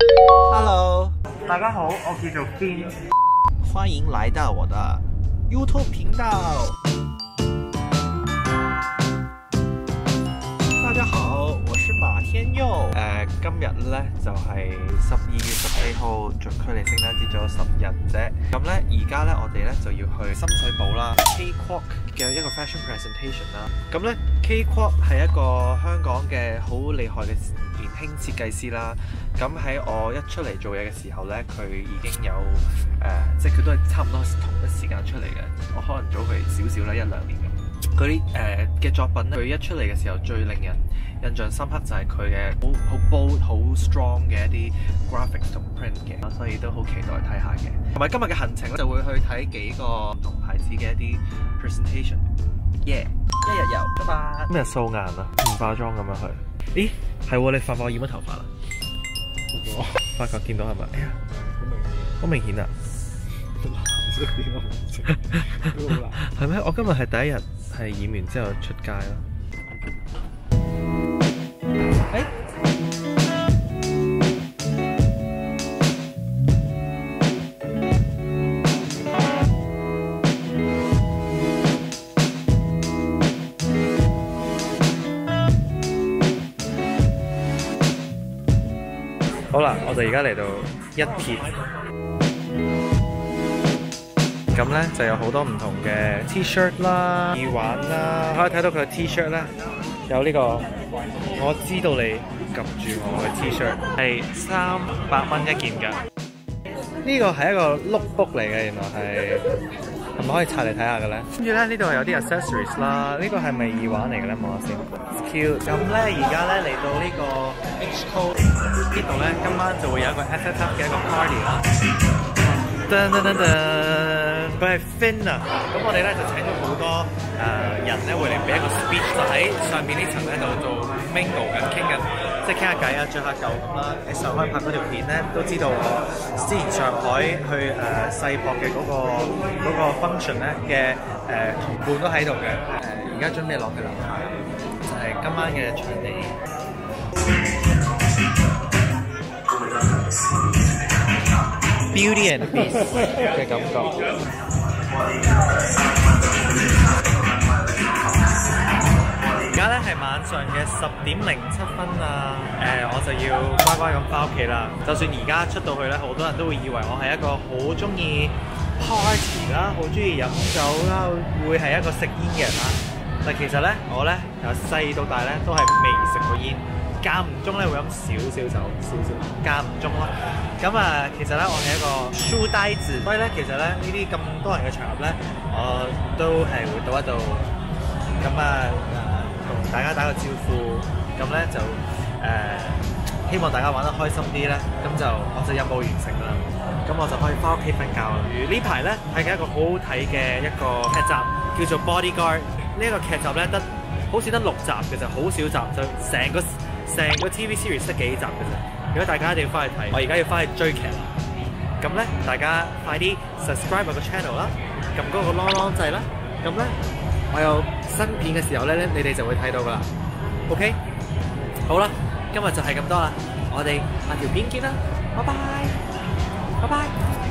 Hello， 大家好，我叫做 Fin， 欢迎来到我的 YouTube 频道。大家好，我是馬天佑。今日咧就係12月14號，距離聖誕節仲有10日啫。咁咧而家咧我哋咧就要去深水埗啦 K-Kwok 嘅一個 fashion presentation 啦。咁咧 K-Kwok 係一個香港嘅好厲害嘅年輕設計師啦。咁喺我一出嚟做嘢嘅時候咧，佢已經有即係佢都係差唔多同一時間出嚟嘅。我可能早佢少少啦，1-2年咁。嗰啲嘅作品咧，佢一出嚟嘅時候最令人印象深刻就係佢嘅好 bold、好 strong 嘅一啲 graphics 同 print 嘅，所以都好期待睇下嘅。同埋今日嘅行程咧，就會去睇幾個唔同牌子嘅一啲 presentation。耶！一日遊，拜拜。今日素顏啊，唔化妝咁樣去。咦，係喎，你發覺我染咗頭髮啦？發覺見到係咪？哎呀，好明顯啊！係咩？我今日係第一日係染完之後出街咯。好啦，我哋而家嚟到一鐵。咁咧就有好多唔同嘅 T-shirt 啦、耳環啦，可以睇到佢嘅 T-shirt 咧有呢個我知道你及住我嘅 T-shirt 係300蚊一件㗎。呢個係一個 lookbook 嚟嘅，原來係咪可以拆嚟睇下嘅咧？跟住咧呢度有啲 accessories 啦，呢個係咪耳環嚟嘅咧？望下先。Cute。咁咧而家咧嚟到呢個 H-Code 呢度咧，今晚就會有一個 FFF 嘅一個 party 啦。噔噔噔噔，佢係 Fin 啊！咁我哋咧就請咗好多人咧會嚟俾一個 speech， 就喺上面呢層咧度做 mingle 緊，傾緊，即係傾下偈啊，聚下舊咁啦。喺上海拍嗰條片咧，都知道我之前上海去世博嘅嗰個 function 咧嘅同伴都喺度嘅。而家準備落去樓下，就係今晚嘅場地。Beauty and Beast 嘅感覺。而家咧係晚上嘅10:07啊！我就要乖乖咁返屋企啦。就算而家出到去咧，好多人都會以為我係一個好中意 party 啦，好中意飲酒啦，會係一個食煙嘅人啦。但其實咧，我咧由細到大咧都係未食過煙。間唔中咧會飲少少酒，間唔中啦。咁其實咧我係一個書呆子，所以咧其實咧呢啲咁多人嘅場合咧，我都係會到一度。咁同大家打個招呼，咁咧就希望大家玩得開心啲咧，咁就我就任務完成啦。咁我就可以翻屋企瞓覺啦。呢排咧睇緊一個好好睇嘅一個劇集，叫做 Bodyguard。呢個劇集咧好似得6集嘅就好少集，就成個 TV series 得幾集嘅啫。如果大家一定要翻去睇，我而家要翻去追劇啦。咁咧，大家快啲 subscribe 我個 channel 啦，撳嗰個 long 掣啦。咁咧，我有新片嘅時候咧，你哋就會睇到噶啦。OK， 好啦，今日就係咁多啦，我哋下條片見啦，拜拜，拜拜。